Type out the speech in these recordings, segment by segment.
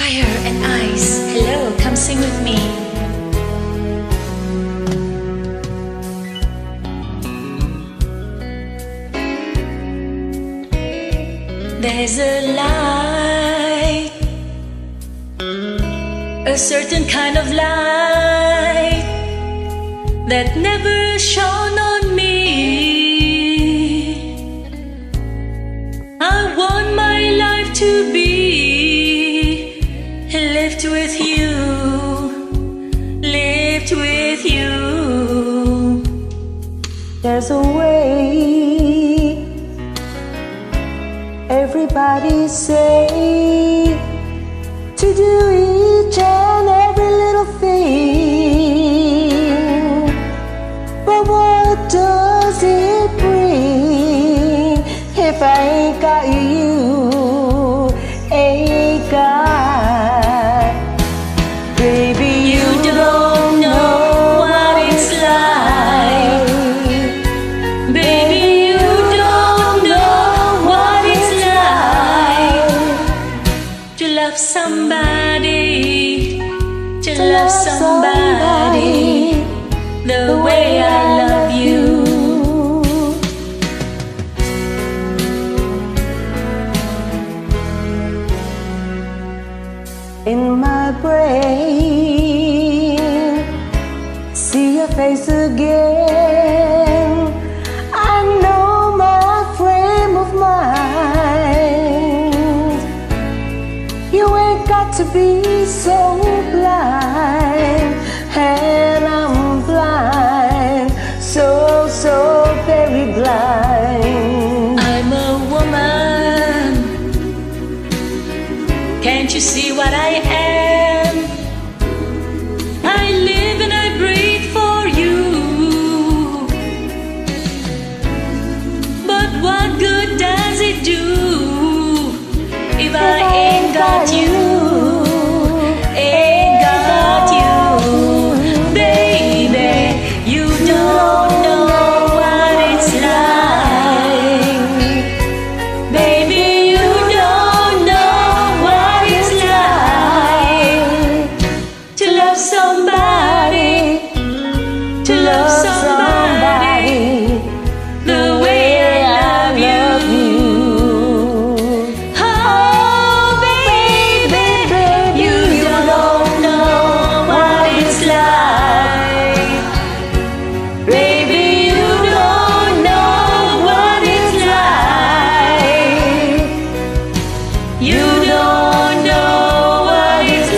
Fire and ice, hello, come sing with me. There's a light, a certain kind of light that never shone on me. I want my life to be lived with you, lived with you. There's a way, everybody say, to do each and every little thing. But what does it bring if I ain't got you, ain't got? Baby, you don't know what it's like. Baby, you don't know what it's like To love somebody, to love somebody the way I love you. In my brain, see your face again. I know my frame of mind. You ain't got to be so blind, and I'm blind, so very blind. I'm a woman, can't you see what I am? I live and I breathe for you. But what good does it do if I ain't got you? Ain't got you, baby. You don't know what it's like. Baby, you don't know what it's like to love somebody, to love somebody the way I love you. Oh, baby, you don't know what it's like. Baby, you don't know what it's like. You don't know what it's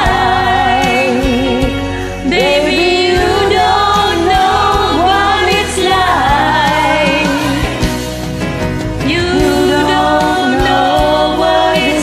like. Baby, you don't know what it's like. You don't know what it's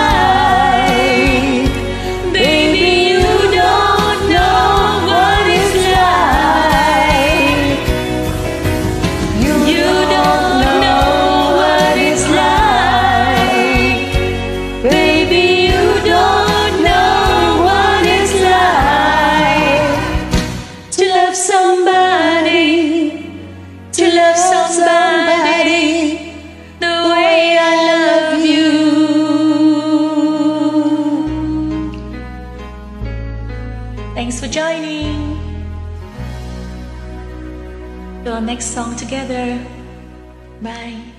like. Baby, you don't know what it's like. You don't know what it's like. Baby, you don't know what it's like to love somebody, to love somebody the way I love you. Thanks for joining. Do our next song together. Bye.